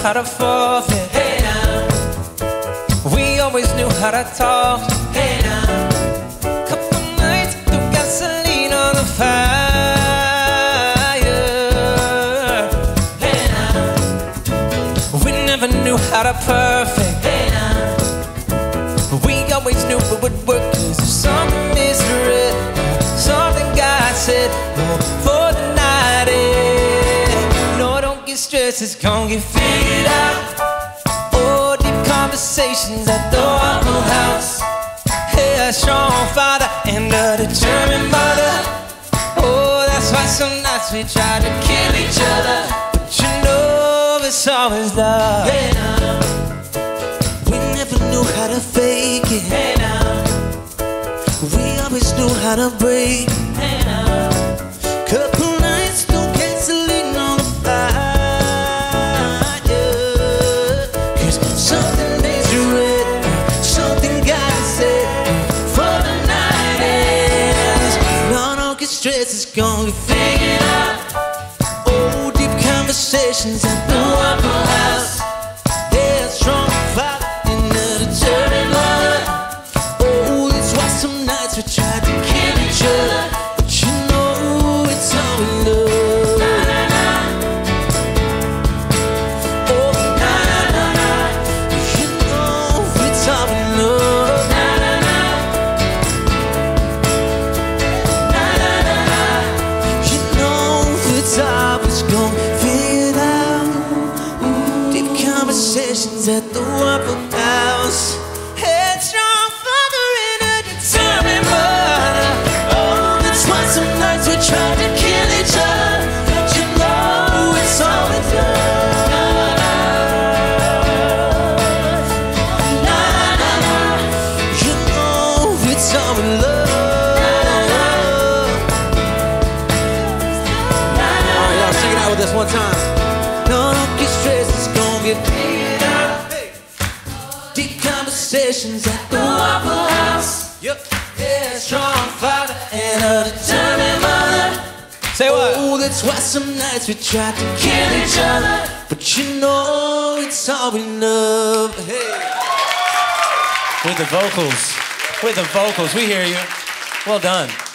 how to forfeit. Hey now. We always knew how to talk. Hey now. Couple nights, threw gasoline on the fire. Hey now. We never knew how to perfect. Hey now. We always knew it would work, 'cause if something misread, something God said, oh, for the night, no, don't get stressed, it's gonna get figured out. Oh, deep conversations at the Waffle House. Hey, a strong father and a determined mother. Oh, that's why some nights we try to kill each other, but you know it's always love. Hey, now. We never knew how to fake it. Hey, now. We always knew how to break. Hey, now. Couple nights, no gasoline on the fire. 'Cause something is red, something God said, for the night ends. No, don't get stressed, it's gonna get figured out. Oh, deep conversations at the Waffle House. Yeah, strong father and a determined mother. Oh, that's why some nights we tried to kill each other, but you know it's all in love. Na, na, na. Oh, na, na, na, na. You know it's all in love. Na, na, na. Na, na, na, na. You know it's always gonna figure it out. Deep conversations at the Waffle House. Headstrong father and a determined mother. Oh, that's why some nights we try to kill each other, but you know it's all in love. Na, na, na. You know it's all in love. Alright, y'all sing it out with us one time. No, don't get stressed, it's gonna get figured out. Hey. Deep conversations at the Waffle House. Yep. Yeah, strong father and a determined mother. Say what? Oh, that's why some nights we try to kill each other, but you know it's all in love. Hey. With the vocals, we hear you. Well done.